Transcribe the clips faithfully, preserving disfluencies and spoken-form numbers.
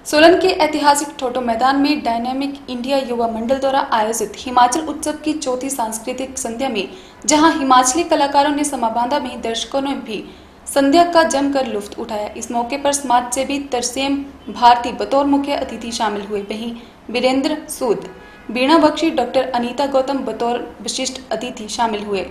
सोलन के ऐतिहासिक ठोटो मैदान में डायनेमिक इंडिया युवा मंडल द्वारा आयोजित हिमाचल उत्सव की चौथी सांस्कृतिक संध्या में जहां हिमाचली कलाकारों ने समा बांधा, वहीं दर्शकों ने भी संध्या का जमकर लुत्फ उठाया। इस मौके पर समाज सेवी तरसेम भारती बतौर मुख्य अतिथि शामिल हुए। वहीं वीरेंद्र सूद, बीणा बख्शी, डॉक्टर अनीता गौतम बतौर विशिष्ट अतिथि शामिल हुए।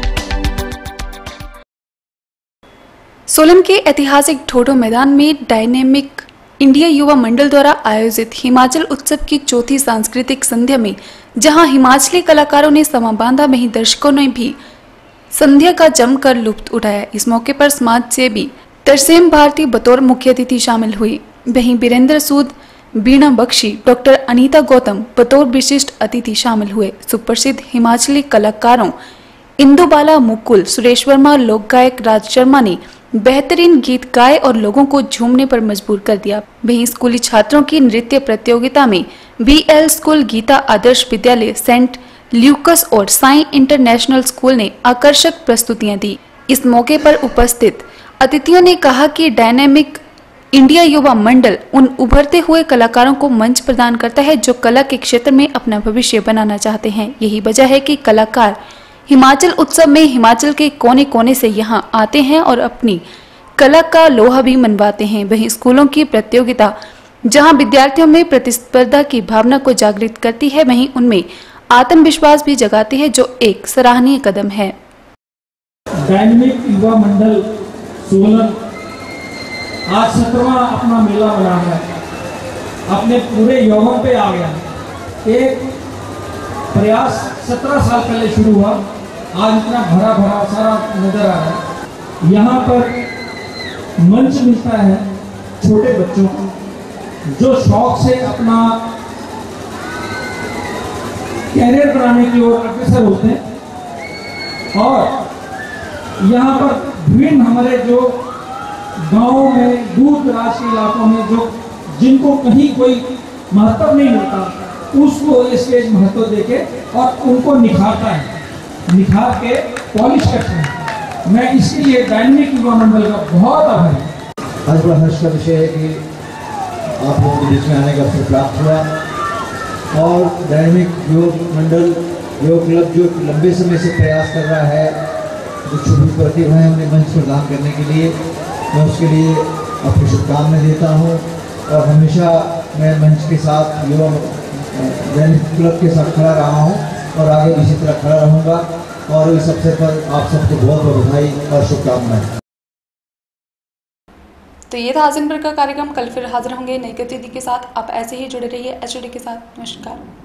सोलन के ऐतिहासिक ठोटो मैदान में डायनेमिक इंडिया युवा मंडल द्वारा आयोजित हिमाचल उत्सव की चौथी सांस्कृतिक संध्या में जहां हिमाचली कलाकारों ने समा बांधा, वहीं दर्शकों ने भी संध्या का जमकर लुत्फ उठाया। इस मौके पर समाज सेवी तरसेम भारती बतौर मुख्य अतिथि शामिल हुई। वहीं वीरेंद्र सूद, बीणा बख्शी, डॉक्टर अनीता गौतम बतौर विशिष्ट अतिथि शामिल हुए। सुप्रसिद्ध हिमाचली कलाकारों इंदुबाला, मुकुल, सुरेश वर्मा, लोक गायक राज शर्मा ने बेहतरीन गीत गाए और लोगों को झूमने पर मजबूर कर दिया। वहीं स्कूली छात्रों की नृत्य प्रतियोगिता में BL school, Gita Adarsh Vidyalaya, Saint Lucas और साई इंटरनेशनल स्कूल ने आकर्षक प्रस्तुतियां दी। इस मौके पर उपस्थित अतिथियों ने कहा कि डायनेमिक इंडिया युवा मंडल उन उभरते हुए कलाकारों को मंच प्रदान करता है जो कला के क्षेत्र में अपना भविष्य बनाना चाहते हैं। यही वजह है कि कलाकार हिमाचल उत्सव में हिमाचल के कोने कोने से यहां आते हैं और अपनी कला का लोहा भी मनवाते हैं। वहीं स्कूलों की प्रतियोगिता जहां विद्यार्थियों में प्रतिस्पर्धा की भावना को जागृत करती है, वहीं उनमें आत्मविश्वास भी जगाती है, जो एक सराहनीय कदम है। डायनेमिक युवा मंडल सोलन आज सत्रहवां अपना मेला बना है, अपने पूरे यौवन पे आ गया। एक प्रयास सत्रह साल पहले शुरू हुआ, आज इतना भरा भरा सारा नजर आ रहा है। यहाँ पर मंच मिलता है छोटे बच्चों को जो शौक से अपना कैरियर बनाने की ओर अग्रसर होते हैं। और यहाँ पर विभिन्न हमारे जो गाँव में, दूर दराज के इलाकों में जो जिनको कहीं कोई महत्व नहीं मिलता, उसको ये स्टेज महत्व देके और उनको निखारता है, निखार के पॉलिश करते हैं। मैं इसके लिए डायनेमिक युवा मंडल का बहुत आभारी हूँ। आज बड़ा हर्ष का विषय है कि आप लोगों के बीच में आने का अवसर प्राप्त हुआ और डायनेमिक योग मंडल, योग क्लब जो लंबे समय से प्रयास कर रहा है, जो छोटी प्रतिभा है उन्हें मंच प्रदान करने के लिए, मैं उसके लिए आपको शुभकामनाएं देता हूँ। और हमेशा मैं मंच के साथ, युवा डायनेमिक क्लब के साथ खड़ा रहा हूँ और आगे इसी तरह खड़ा रहूँगा। और इस अवसर पर आप सबको बहुत बहुत बधाई और शुभकामनाएं। तो ये था आज दिन भर का कार्यक्रम। कल फिर हाजिर होंगे नई गतिविधि के साथ। आप ऐसे ही जुड़े रहिए एचडी के साथ। नमस्कार।